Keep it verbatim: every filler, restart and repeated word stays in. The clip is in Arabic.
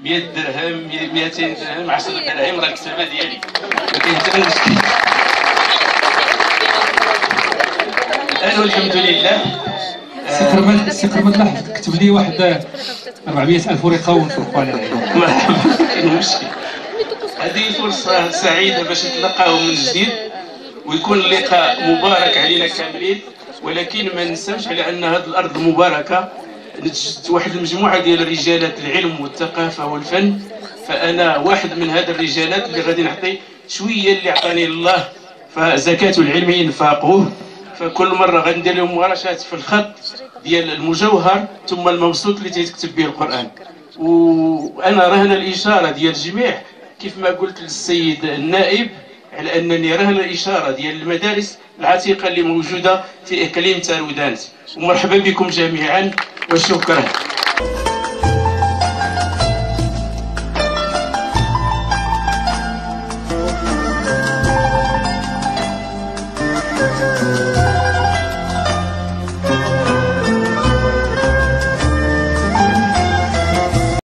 مئة درهم مئتين درهم عشرة دراهم راه الكتابه ديالي ما كاين حتى مشكل. انا والحمد لله. سي كرمل سي كرمل الله كتب لي واحد أربعمئة ألف ورقه ونفرقوا على العيد. مرحبا، كاين مشكل. هذه فرصه سعيده باش نتلاقاو من جديد ويكون اللقاء مبارك علينا كاملين، ولكن ما ننساوش على ان هذه الارض المباركه نتجد واحد المجموعه ديال رجالات العلم والثقافه والفن، فانا واحد من هذه الرجالات اللي غادي نعطي شويه اللي عطاني الله، فزكاه العلم انفاقه. فكل مره غندير لهم مهرجات في الخط ديال المجوهر ثم المبسوط اللي تيتكتب به القران. وانا رهن الاشاره ديال الجميع كيف ما قلت للسيد النائب على انني رهن الاشاره ديال المدارس العتيقه اللي موجوده في اقليم تارودانت. ومرحبا بكم جميعا وشكرا. Thank you.